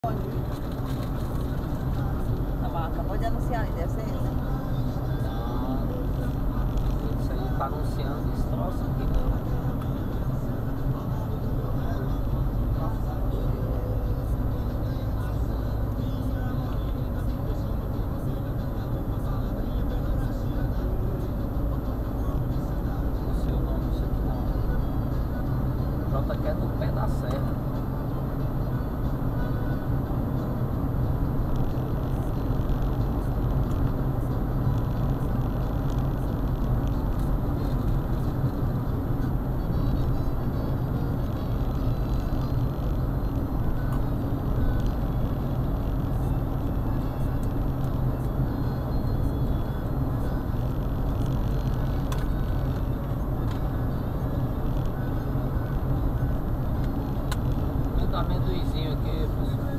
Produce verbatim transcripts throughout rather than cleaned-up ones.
Acabou de anunciar ali, deve ser ele, né? Não, isso aí tá anunciando esse troço aqui, não. Não sei o nome disso aqui, não. O Jota quer no pé da serra. Amendoizinho aqui, pessoal.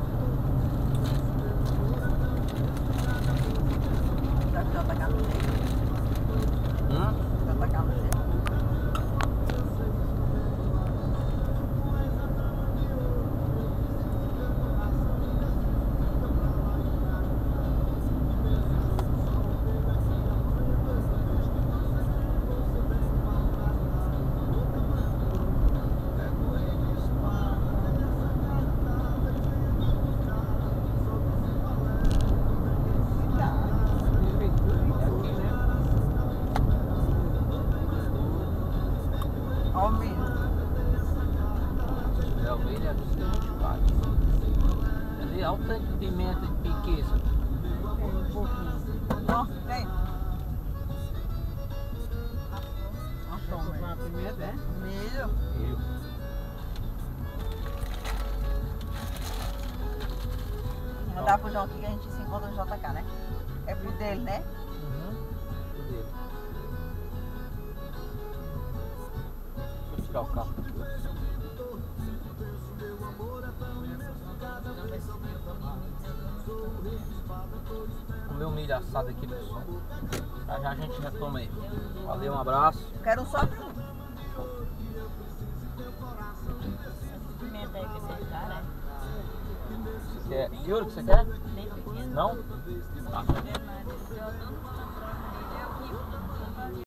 Já que já tá caro. Hum? Já tá caro. Olha o milho. Se tiver o milho, é isso que a gente faz. Ali, olha o tanto de pimenta de piqueza. Um pouquinho. Ó, tem. Achou o milho. Pimenta, é? Milho. Eu. Mandar pro João aqui que a gente se encontra no J K, né? É pro dele, né? Uhum. Cadê? Deixa eu tirar o carro. Comer um milho assado aqui, pessoal. Já já a gente retoma aí. Valeu, um abraço. Quero só que Pimenta aí que você quer, né? Você quer? Yuri, que você quer? Bem pequeno. Não? Tá. Não quero nada. Eu tô numa